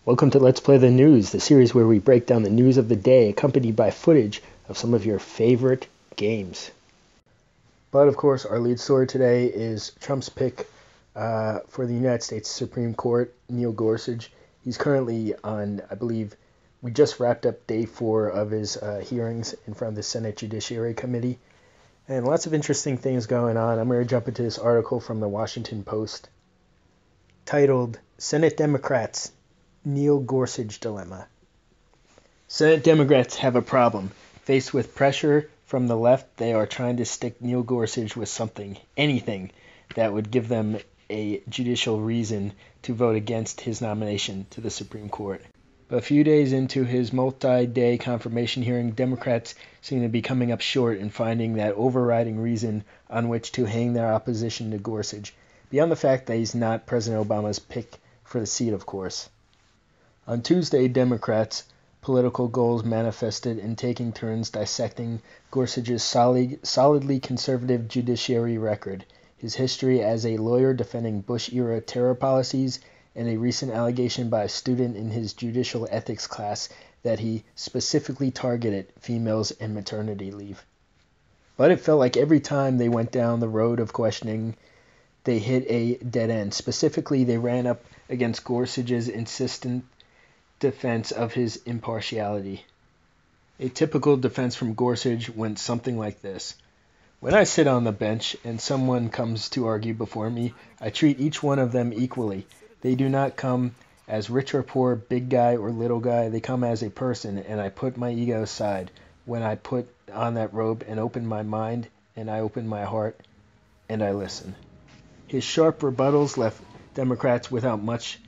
Welcome to Let's Play the News, the series where we break down the news of the day, accompanied by footage of some of your favorite games. But of course, our lead story today is Trump's pick for the United States Supreme Court, Neil Gorsuch. He's currently on, I believe, we just wrapped up day 4 of his hearings in front of the Senate Judiciary Committee. And lots of interesting things going on. I'm going to jump into this article from the Washington Post titled, Senate Democrats, Neil Gorsuch Dilemma. Senate Democrats have a problem. Faced with pressure from the left, they are trying to stick Neil Gorsuch with something, anything, that would give them a judicial reason to vote against his nomination to the Supreme Court. But a few days into his multi-day confirmation hearing, Democrats seem to be coming up short in finding that overriding reason on which to hang their opposition to Gorsuch, beyond the fact that he's not President Obama's pick for the seat, of course. On Tuesday, Democrats' political goals manifested in taking turns dissecting Gorsuch's solidly conservative judiciary record, his history as a lawyer defending Bush-era terror policies, and a recent allegation by a student in his judicial ethics class that he specifically targeted females and maternity leave. But it felt like every time they went down the road of questioning, they hit a dead end. Specifically, they ran up against Gorsuch's insistent defense of his impartiality. A typical defense from Gorsuch went something like this. When I sit on the bench and someone comes to argue before me, I treat each one of them equally. They do not come as rich or poor, big guy or little guy. They come as a person, and I put my ego aside when I put on that robe and open my mind, and I open my heart, and I listen. His sharp rebuttals left Democrats without much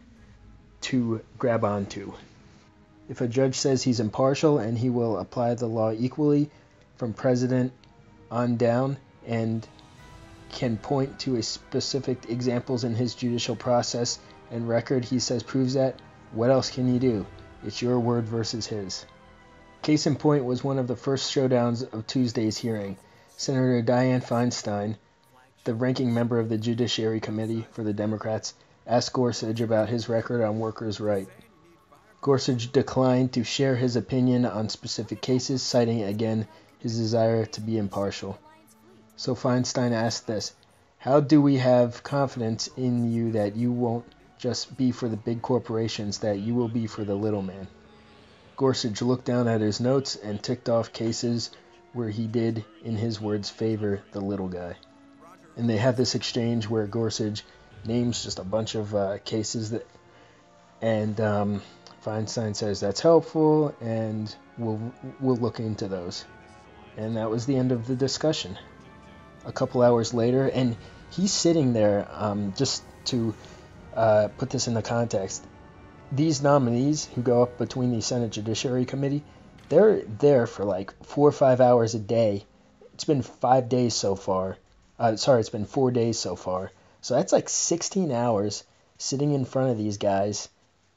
to grab onto. If a judge says he's impartial and he will apply the law equally from president on down and can point to a specific examples in his judicial process and record he says proves that, what else can you do? It's your word versus his. Case in point was one of the first showdowns of Tuesday's hearing. Senator Dianne Feinstein, the ranking member of the Judiciary Committee for the Democrats, asked Gorsuch about his record on workers' rights. Gorsuch declined to share his opinion on specific cases, citing again his desire to be impartial. So Feinstein asked this, how do we have confidence in you that you won't just be for the big corporations, that you will be for the little man? Gorsuch looked down at his notes and ticked off cases where he did, in his words, favor the little guy. And they have this exchange where Gorsuch names just a bunch of cases that, and Feinstein says that's helpful, and we'll look into those. And that was the end of the discussion. A couple hours later, and he's sitting there, just to put this into context, these nominees who go up between the Senate Judiciary Committee, they're there for like 4 or 5 hours a day. It's been 5 days so far. It's been 4 days so far. So that's like 16 hours sitting in front of these guys,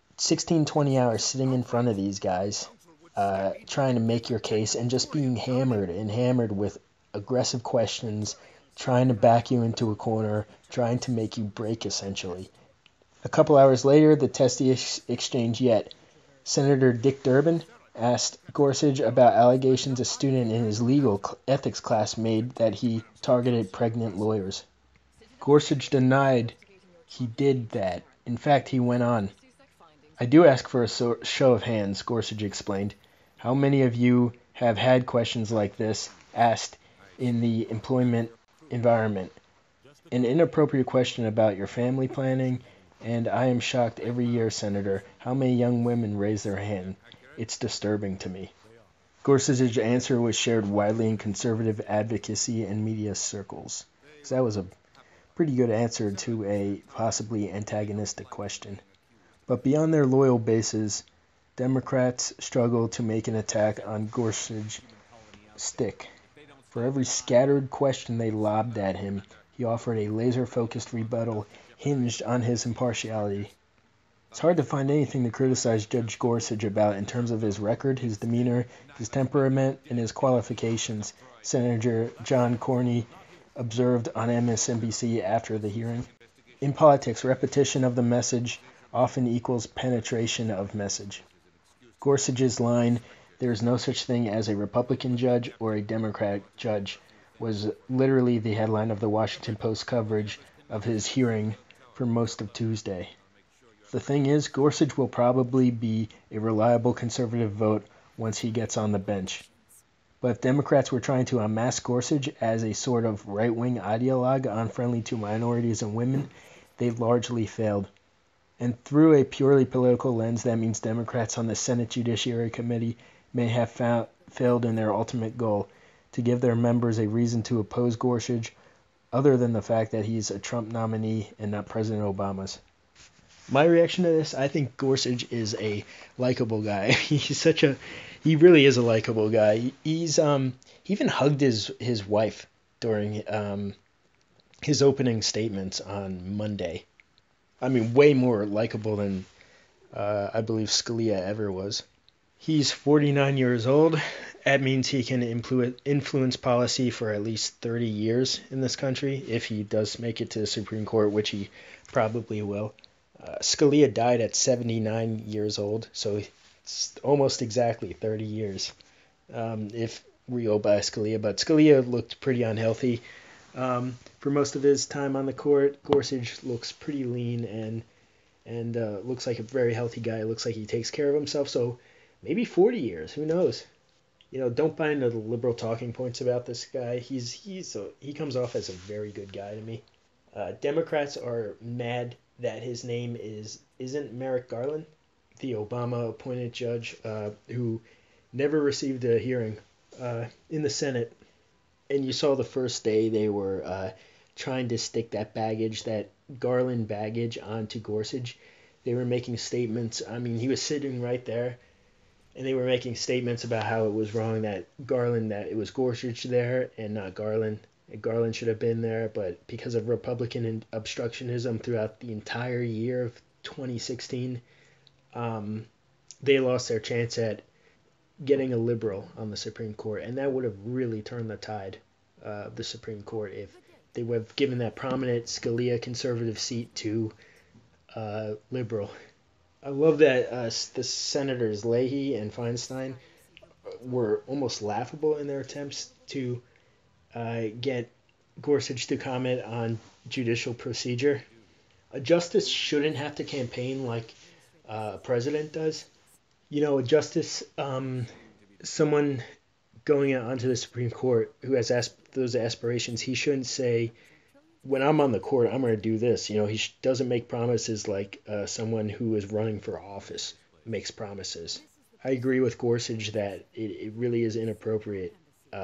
20 hours sitting in front of these guys, trying to make your case and just being hammered with aggressive questions, trying to back you into a corner, trying to make you break, essentially. A couple hours later, the testiest exchange yet. Senator Dick Durbin asked Gorsuch about allegations a student in his legal ethics class made that he targeted pregnant lawyers. Gorsuch denied he did that. In fact, he went on. I do ask for a show of hands, Gorsuch explained. How many of you have had questions like this asked in the employment environment? An inappropriate question about your family planning, and I am shocked every year, Senator, how many young women raise their hand. It's disturbing to me. Gorsuch's answer was shared widely in conservative advocacy and media circles. So that was a pretty good answer to a possibly antagonistic question. But beyond their loyal bases, Democrats struggle to make an attack on Gorsuch stick. For every scattered question they lobbed at him, he offered a laser-focused rebuttal hinged on his impartiality. It's hard to find anything to criticize Judge Gorsuch about in terms of his record, his demeanor, his temperament, and his qualifications, Senator John Cornyn observed on MSNBC after the hearing. In politics, repetition of the message often equals penetration of message. Gorsuch's line, "There is no such thing as a Republican judge or a Democratic judge," was literally the headline of the Washington Post coverage of his hearing for most of Tuesday. The thing is, Gorsuch will probably be a reliable conservative vote once he gets on the bench. But if Democrats were trying to unmask Gorsuch as a sort of right-wing ideologue unfriendly to minorities and women, they largely failed. And through a purely political lens, that means Democrats on the Senate Judiciary Committee may have failed in their ultimate goal, to give their members a reason to oppose Gorsuch, other than the fact that he's a Trump nominee and not President Obama's. My reaction to this, I think Gorsuch is a likable guy. He really is a likable guy. He even hugged his wife during his opening statements on Monday. I mean, way more likable than I believe Scalia ever was. He's 49 years old. That means he can influence policy for at least 30 years in this country, if he does make it to the Supreme Court, which he probably will. Scalia died at 79 years old, so it's almost exactly 30 years if re-elected by Scalia. But Scalia looked pretty unhealthy for most of his time on the court. Gorsuch looks pretty lean and looks like a very healthy guy. Looks like he takes care of himself. So maybe 40 years. Who knows? Don't buy into the liberal talking points about this guy. He comes off as a very good guy to me. Democrats are mad that his name isn't Merrick Garland, the Obama-appointed judge who never received a hearing in the Senate. And you saw the first day they were trying to stick that Garland baggage onto Gorsuch. They were making statements. I mean, he was sitting right there, and they were making statements about how it was wrong that it was Gorsuch there and not Garland. Garland should have been there, but because of Republican obstructionism throughout the entire year of 2016, they lost their chance at getting a liberal on the Supreme Court, and that would have really turned the tide of the Supreme Court if they would have given that prominent Scalia conservative seat to liberal. I love that the Senators Leahy and Feinstein were almost laughable in their attempts to get Gorsuch to comment on judicial procedure. A justice shouldn't have to campaign like a president does. A justice, someone going onto the Supreme Court who has those aspirations, he shouldn't say, when I'm on the court, I'm going to do this. He doesn't make promises like someone who is running for office makes promises. I agree with Gorsuch that it really is inappropriate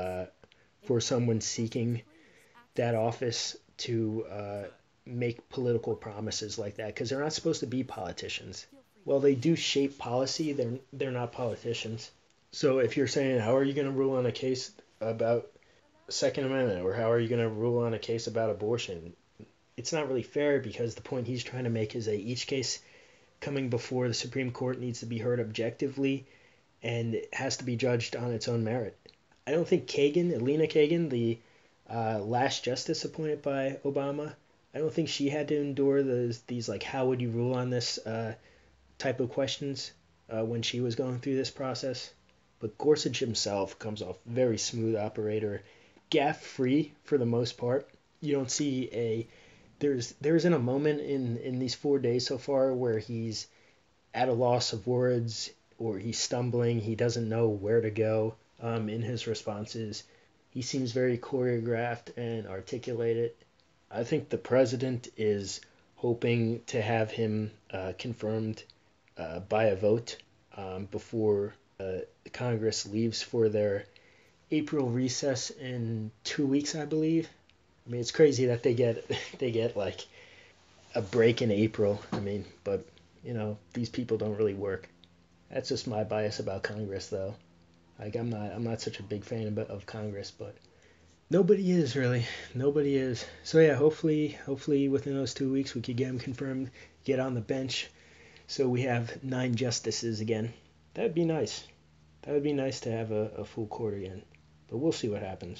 for someone seeking that office to make political promises like that, because they're not supposed to be politicians. Well, they do shape policy. They're not politicians. So if you're saying, how are you going to rule on a case about Second Amendment, or how are you going to rule on a case about abortion, it's not really fair, because the point he's trying to make is that each case coming before the Supreme Court needs to be heard objectively and it has to be judged on its own merit. I don't think Elena Kagan, the last justice appointed by Obama, I don't think she had to endure these like, how would you rule on this type of questions when she was going through this process. But Gorsuch himself comes off very smooth operator, gaffe-free for the most part. You don't see there isn't a moment in these 4 days so far where he's at a loss of words or he's stumbling. He doesn't know where to go in his responses. He seems very choreographed and articulated. I think the president is hoping to have him confirmed by a vote before Congress leaves for their April recess in 2 weeks, I believe. I mean, it's crazy that they get like a break in April. I mean, but these people don't really work. That's just my bias about Congress, though. Like, I'm not such a big fan of Congress, but nobody is really. Nobody is. So yeah, hopefully within those 2 weeks we could get him confirmed, get on the bench, so we have 9 justices again. That'd be nice. That would be nice to have a full court again. But we'll see what happens.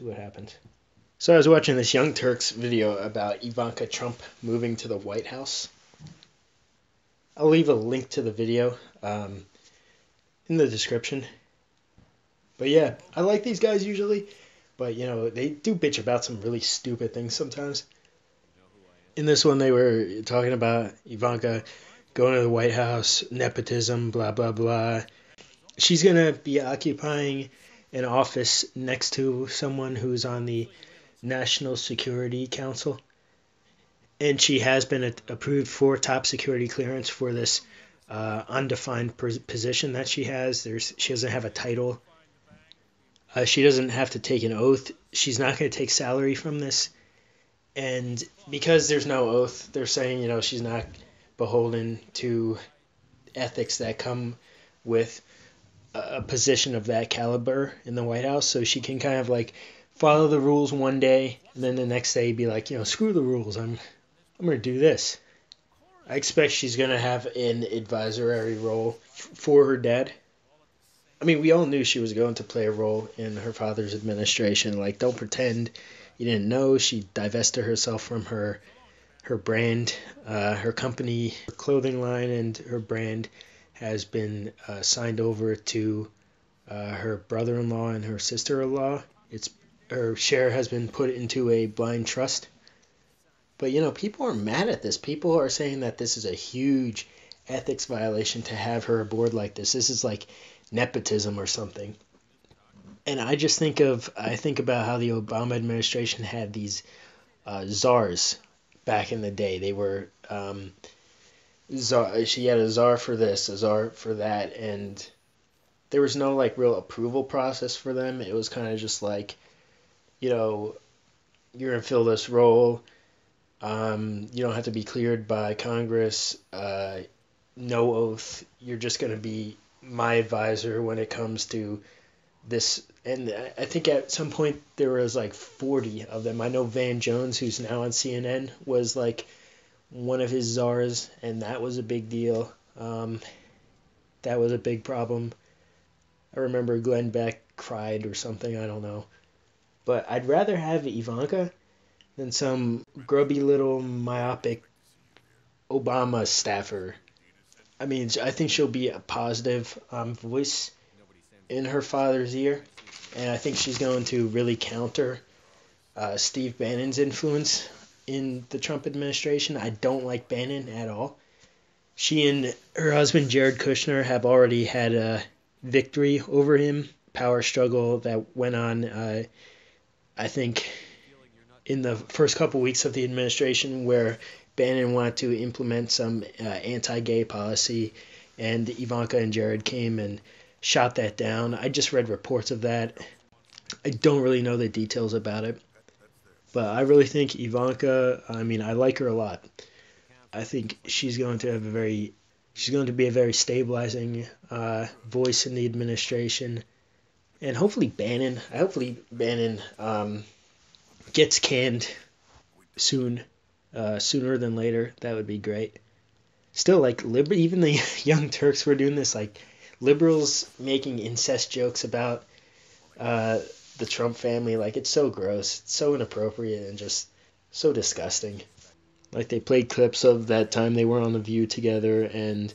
So I was watching this Young Turks video about Ivanka Trump moving to the White House. I'll leave a link to the video in the description. But yeah, I like these guys usually, but they do bitch about some really stupid things sometimes. In this one, they were talking about Ivanka going to the White House, nepotism, blah, blah, blah. She's going to be occupying an office next to someone who's on the National Security Council. And she has been approved for top security clearance for this undefined position that she has. She doesn't have a title. She doesn't have to take an oath. She's not going to take salary from this. And because there's no oath, they're saying, she's not beholden to ethics that come with a position of that caliber in the White House. So she can kind of like follow the rules one day, and then the next day be like, screw the rules. I'm going to do this. I expect she's going to have an advisory role for her dad. I mean, we all knew she was going to play a role in her father's administration. Like, don't pretend you didn't know. She divested herself from her brand, her company, her clothing line, and her brand has been signed over to her brother-in-law and her sister-in-law. Her share has been put into a blind trust. But, people are mad at this. People are saying that this is a huge ethics violation to have her aboard like this. This is like nepotism or something. And I think about how the Obama administration had these czars back in the day. They were she had a czar for this, a czar for that, and there was no like real approval process for them. It was kind of just like, you're gonna fill this role. You don't have to be cleared by Congress. No oath. You're just gonna be my advisor when it comes to this. And I think at some point there was like 40 of them. I know Van Jones, who's now on CNN, was like one of his czars, and that was a big deal. That was a big problem. I remember Glenn Beck cried or something, I don't know. But I'd rather have Ivanka than some grubby little myopic Obama staffer. I mean, I think she'll be a positive voice in her father's ear, and I think she's going to really counter Steve Bannon's influence in the Trump administration. I don't like Bannon at all. She and her husband Jared Kushner have already had a victory over him. Power struggle that went on, I think, in the first couple weeks of the administration, where Bannon wanted to implement some anti-gay policy, and Ivanka and Jared came and shot that down. I just read reports of that. I don't really know the details about it. But I really think Ivanka, I mean, I like her a lot. I think she's going to be a very stabilizing voice in the administration. And hopefully Bannon gets canned soon, sooner than later. That would be great. Still, like, even the Young Turks were doing this, like, liberals making incest jokes about the Trump family. Like, it's so gross. It's so inappropriate and just so disgusting. Like, they played clips of that time they were on The View together, and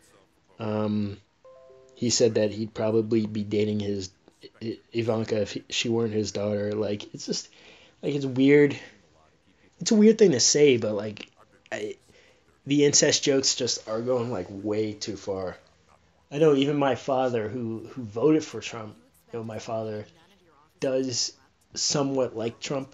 he said that he'd probably be dating Ivanka if she weren't his daughter. Like, it's just, like, it's weird. It's a weird thing to say, but, like, the incest jokes just are going, like, way too far. I know even my father, who voted for Trump, my father does somewhat like Trump.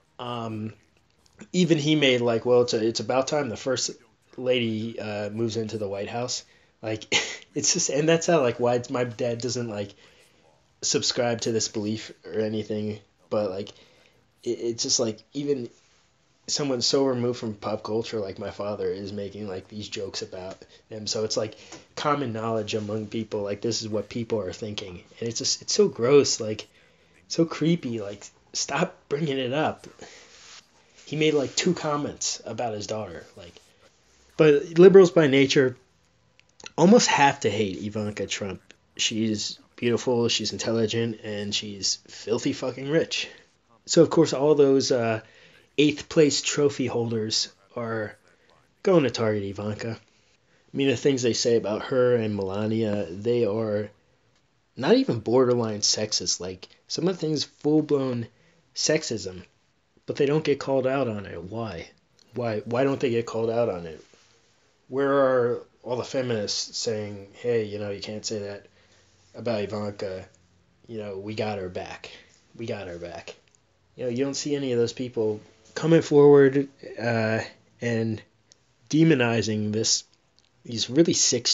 Even he made, like, well, it's about time the first lady moves into the White House. Like, it's just, and that's how, like, why my dad doesn't, like, subscribe to this belief or anything, but, like, it's just, like, even someone so removed from pop culture like my father is making, like, these jokes about them. So it's, like, common knowledge among people, like, this is what people are thinking, and it's just, it's so gross, like, so creepy. Like, stop bringing it up. He made, like, 2 comments about his daughter, like. But liberals by nature almost have to hate Ivanka Trump. She's beautiful, she's intelligent, and she's filthy fucking rich. So, of course, all those 8th place trophy holders are going to target Ivanka. I mean, the things they say about her and Melania, they are not even borderline sexist. Like, some of the things full-blown sexism, but they don't get called out on it. Why? Why don't they get called out on it? Where are all the feminists saying, hey, you can't say that about Ivanka, we got her back. We got her back. You don't see any of those people coming forward and demonizing these really sick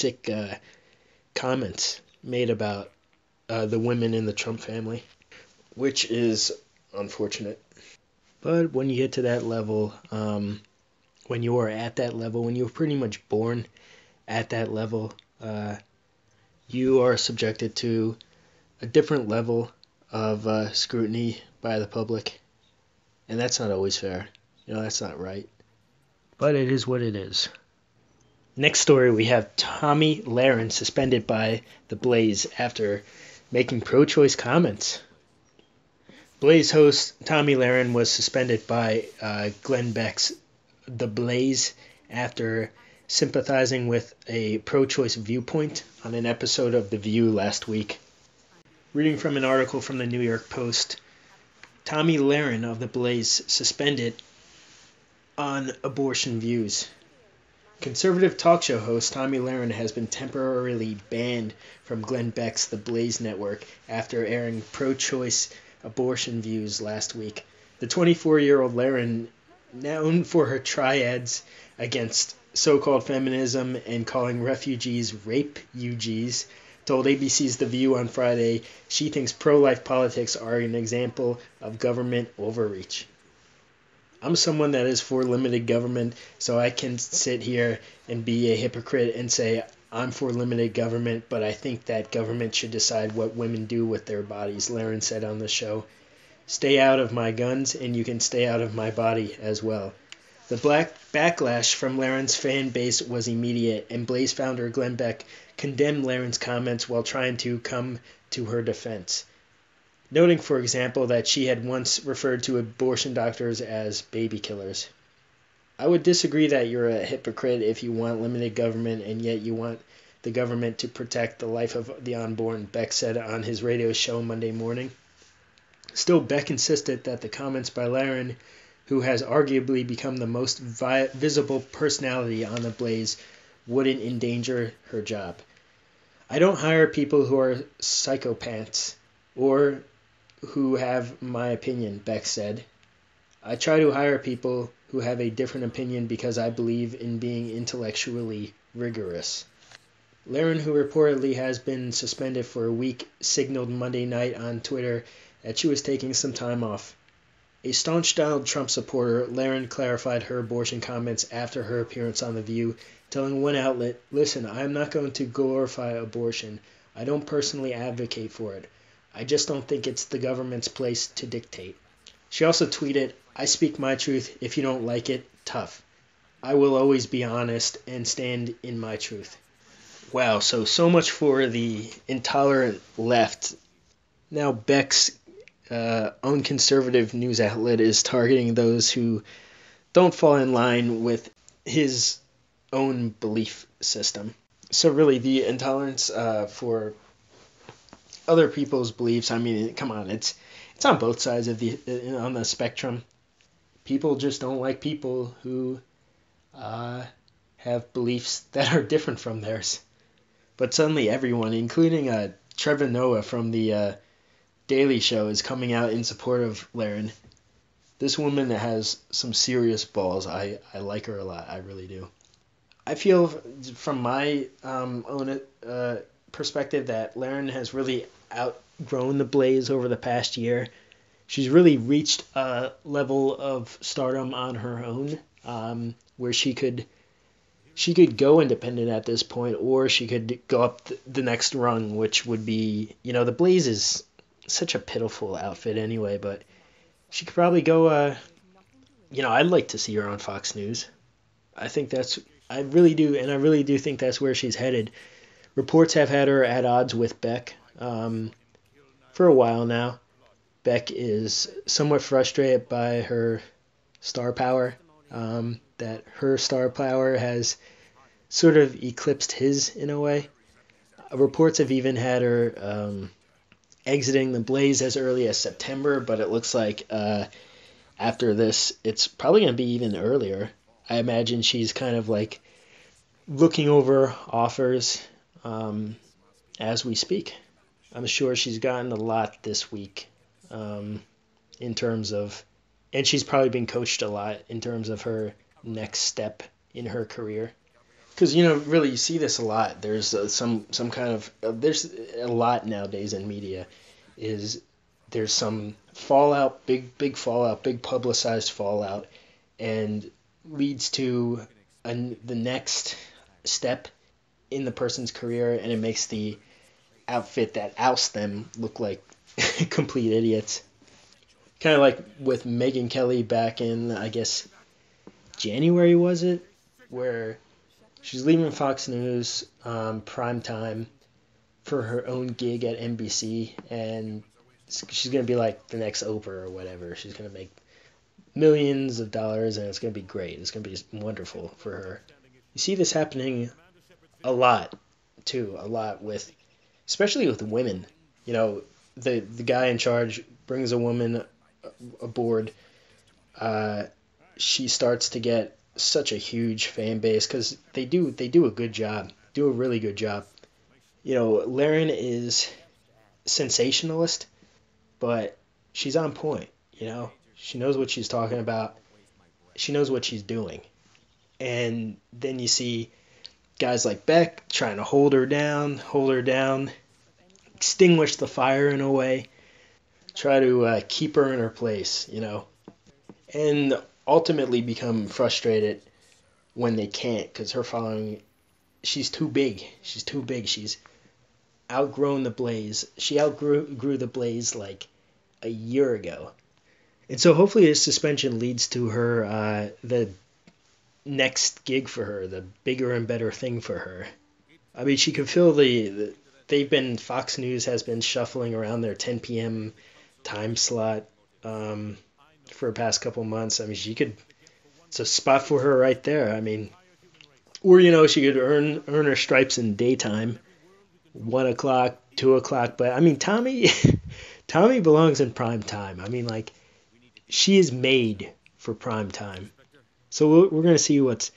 comments made about the women in the Trump family, which is unfortunate. But when you get to that level, when you are at that level, when you're pretty much born at that level, you are subjected to a different level of scrutiny by the public, and that's not always fair. That's not right. But it is what it is. Next story, we have Tomi Lahren suspended by The Blaze after making pro-choice comments. Blaze host Tomi Lahren was suspended by Glenn Beck's The Blaze after sympathizing with a pro-choice viewpoint on an episode of The View last week. Reading from an article from the New York Post, Tomi Lahren of The Blaze suspended on abortion views. Conservative talk show host Tomi Lahren has been temporarily banned from Glenn Beck's The Blaze network after airing pro-choice abortion views last week. The 24-year-old Lahren, known for her triads against so-called feminism and calling refugees rape-ugees, told ABC's The View on Friday she thinks pro-life politics are an example of government overreach. I'm someone that is for limited government, so I can sit here and be a hypocrite and say I'm for limited government, but I think that government should decide what women do with their bodies, Lahren said on the show. Stay out of my guns, and you can stay out of my body as well. The backlash from Lahren's fan base was immediate, and Blaze founder Glenn Beck condemned Lahren's comments while trying to come to her defense, noting, for example, that she had once referred to abortion doctors as baby killers. I would disagree that you're a hypocrite if you want limited government and yet you want the government to protect the life of the unborn, Beck said on his radio show Monday morning. Still, Beck insisted that the comments by Lahren, who has arguably become the most visible personality on The Blaze, wouldn't endanger her job. I don't hire people who are psychopaths or who have my opinion, Beck said. I try to hire people who have a different opinion because I believe in being intellectually rigorous. Lahren, who reportedly has been suspended for a week, signaled Monday night on Twitter that she was taking some time off. A staunch Donald Trump supporter, Lahren clarified her abortion comments after her appearance on The View, telling one outlet, "Listen, I am not going to glorify abortion. I don't personally advocate for it. I just don't think it's the government's place to dictate." She also tweeted, "I speak my truth. If you don't like it, tough. I will always be honest and stand in my truth." Wow, so much for the intolerant left. Now Beck's own conservative news outlet is targeting those who don't fall in line with his own belief system. So really, the intolerance for other people's beliefs, I mean, come on, it's on both sides of on the spectrum. People just don't like people who have beliefs that are different from theirs. But suddenly everyone, including Trevor Noah from the Daily Show, is coming out in support of Lahren. This woman has some serious balls. I like her a lot. I really do. I feel from my own perspective that Lahren has really outgrown The Blaze over the past year. She's really reached a level of stardom on her own, where she could go independent at this point, or she could go up the next rung, which would be, The Blaze is such a pitiful outfit anyway, but she could probably go, I'd like to see her on Fox News. I really do think that's where she's headed. Reports have had her at odds with Beck for a while now. Beck is somewhat frustrated by her star power, that her star power has sort of eclipsed his in a way. Reports have even had her exiting the Blaze as early as September, but it looks like after this, it's probably going to be even earlier. I imagine she's kind of like looking over offers as we speak. I'm sure she's gotten a lot this week in terms of, and she's probably been coached a lot in terms of her next step in her career. Because, really, you see this a lot. There's some kind of, there's a lot nowadays in media, is there's some fallout, big fallout, big publicized fallout, and leads to the next step in the person's career, and it makes the outfit that ousts them look like complete idiots. Kind of like with Megyn Kelly back in, I guess, January, was it? Where she's leaving Fox News prime time for her own gig at NBC, and she's going to be like the next Oprah or whatever. She's going to make millions of dollars, and it's going to be great. It's going to be wonderful for her. You see this happening a lot, too, with, especially with women. The guy in charge brings a woman aboard. She starts to get such a huge fan base because they do a good job, do a really good job. Lahren is sensationalist, but she's on point. She knows what she's talking about. She knows what she's doing. And then you see guys like Beck trying to hold her down, extinguish the fire in a way, try to keep her in her place, and ultimately become frustrated when they can't, because her following, she's too big. She's outgrown the Blaze. She outgrew the Blaze like a year ago. And so hopefully this suspension leads to her, the next gig for her, the bigger and better thing for her. I mean, she could feel Fox News has been shuffling around their 10 p.m. time slot for the past couple months. I mean, it's a spot for her right there. I mean, or, she could earn her stripes in daytime, 1 o'clock, 2 o'clock. But, I mean, Tomi belongs in prime time. I mean, like, she is made for prime time. So we're going to see what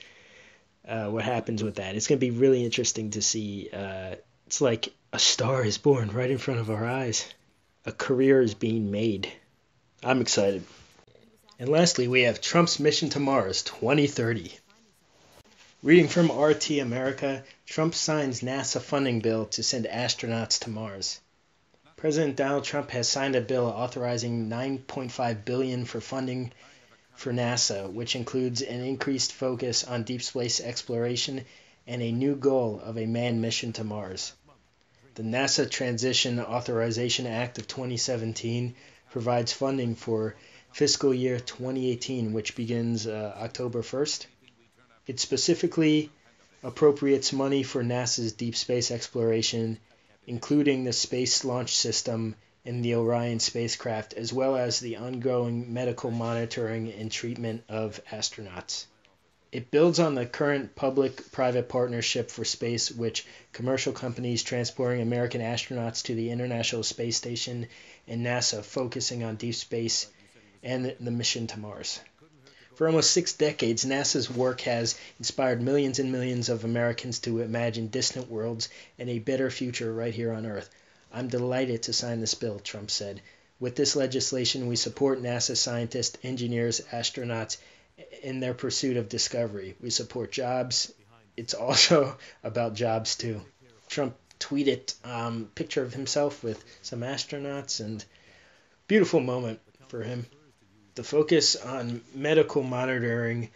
happens with that. It's going to be really interesting to see. It's like a star is born right in front of our eyes. A career is being made. I'm excited. And lastly, we have Trump's mission to Mars 2030. Reading from RT America, Trump signs NASA funding bill to send astronauts to Mars. President Donald Trump has signed a bill authorizing $9.5 billion for funding for NASA, which includes an increased focus on deep space exploration and a new goal of a manned mission to Mars. The NASA Transition Authorization Act of 2017 provides funding for fiscal year 2018, which begins October 1st. It specifically appropriates money for NASA's deep space exploration, including the Space Launch System and the Orion spacecraft, as well as the ongoing medical monitoring and treatment of astronauts. It builds on the current public-private partnership for space, which commercial companies transporting American astronauts to the International Space Station and NASA focusing on deep space and the mission to Mars. For almost 6 decades, NASA's work has inspired millions and millions of Americans to imagine distant worlds and a better future right here on Earth. I'm delighted to sign this bill, Trump said. With this legislation, we support NASA scientists, engineers, astronauts in their pursuit of discovery. We support jobs. It's also about jobs, too. Trump tweeted a picture of himself with some astronauts, and beautiful moment for him. The focus on medical monitoring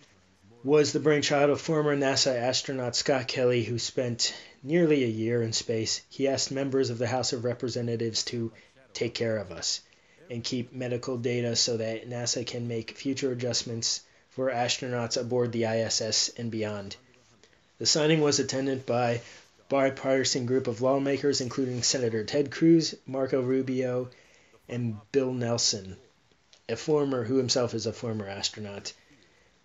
was the brainchild of former NASA astronaut Scott Kelly, who spent nearly a year in space. He asked members of the House of Representatives to take care of us and keep medical data so that NASA can make future adjustments for astronauts aboard the ISS and beyond. The signing was attended by a bipartisan group of lawmakers, including Senator Ted Cruz, Marco Rubio, and Bill Nelson, who himself is a former astronaut.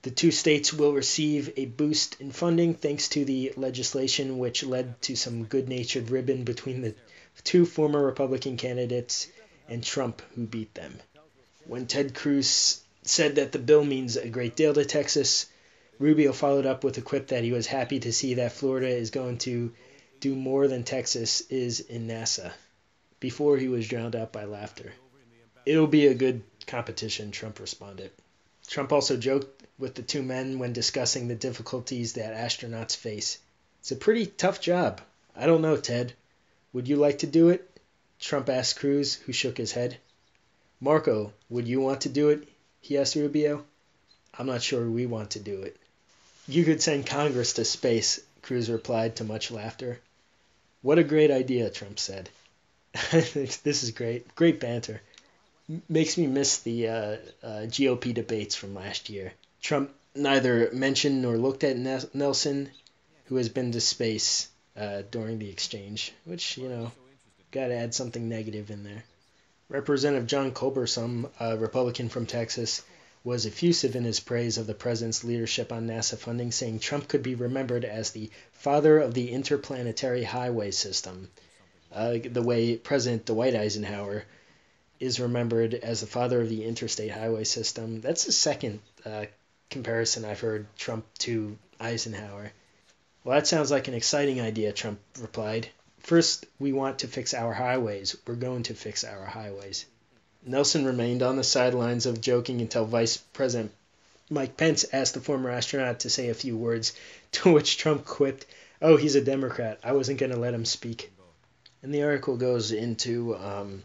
The two states will receive a boost in funding thanks to the legislation, which led to some good-natured ribbon between the two former Republican candidates and Trump, who beat them. When Ted Cruz said that the bill means a great deal to Texas, Rubio followed up with a quip that he was happy to see that Florida is going to do more than Texas is in NASA, before he was drowned out by laughter. It'll be a good competition, Trump responded. Trump also joked with the two men when discussing the difficulties that astronauts face. It's a pretty tough job. I don't know, Ted. Would you like to do it? Trump asked Cruz, who shook his head. Marco, would you want to do it? He asked Rubio. I'm not sure we want to do it. You could send Congress to space, Cruz replied to much laughter. What a great idea, Trump said. This is great. Great banter. Makes me miss the GOP debates from last year. Trump neither mentioned nor looked at Nelson, who has been to space during the exchange, which, got to add something negative in there. Representative John Culberson, a Republican from Texas, was effusive in his praise of the president's leadership on NASA funding, saying Trump could be remembered as the father of the interplanetary highway system, the way President Dwight Eisenhower is remembered as the father of the interstate highway system. That's the second comparison I've heard, Trump to Eisenhower. Well, that sounds like an exciting idea, Trump replied. First, we want to fix our highways. We're going to fix our highways. Nelson remained on the sidelines of joking until Vice President Mike Pence asked the former astronaut to say a few words, to which Trump quipped, "Oh, he's a Democrat. I wasn't going to let him speak." And the article goes into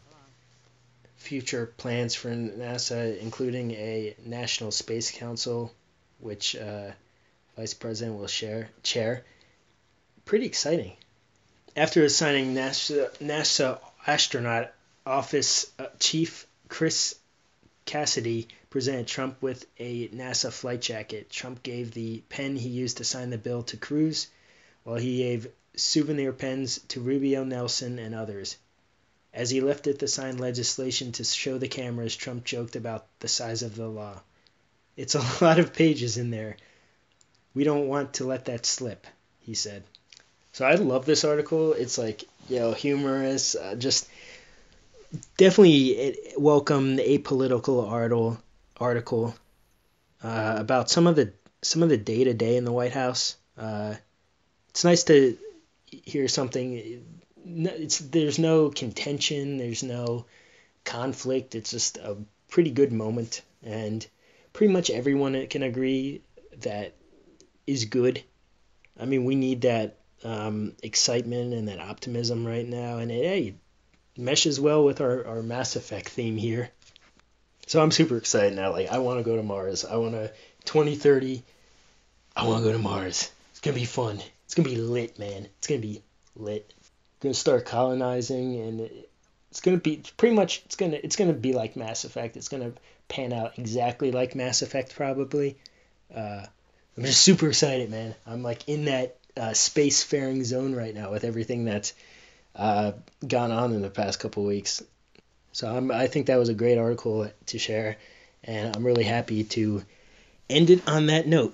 future plans for NASA, including a National Space Council, which Vice President will chair. Pretty exciting. After assigning NASA astronaut office chief Chris Cassidy presented Trump with a NASA flight jacket, Trump gave the pen he used to sign the bill to Cruz, while he gave souvenir pens to Rubio, Nelson, and others. As he lifted the signed legislation to show the cameras, Trump joked about the size of the law. It's a lot of pages in there. We don't want to let that slip, he said. So I love this article. It's humorous, just definitely welcome apolitical article about some of the day-to-day in the White House. It's nice to hear something. There's no contention, there's no conflict. It's just a pretty good moment, and pretty much everyone can agree that is good. I mean, we need that excitement and that optimism right now, and it meshes well with our Mass Effect theme here. So I'm super excited now. I want to go to Mars. 2030, I want to go to Mars. It's going to be fun. It's going to be lit, man. It's going to be lit. Going to start colonizing, and it's going to be pretty much, it's going to be like Mass Effect. It's going to pan out exactly like Mass Effect, probably. I'm just super excited, man. I'm in that spacefaring zone right now with everything that's gone on in the past couple weeks. So I think that was a great article to share, and I'm really happy to end it on that note.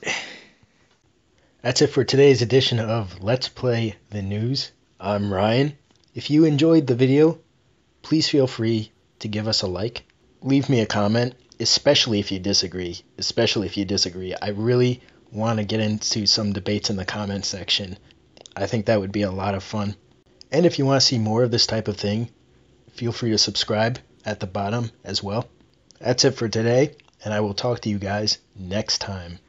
That's it for today's edition of Let's Play the News. I'm Ryan. If you enjoyed the video, please feel free to give us a like. Leave me a comment, especially if you disagree. I really want to get into some debates in the comment section. I think that would be a lot of fun. And if you want to see more of this type of thing, feel free to subscribe at the bottom as well. That's it for today, and I will talk to you guys next time.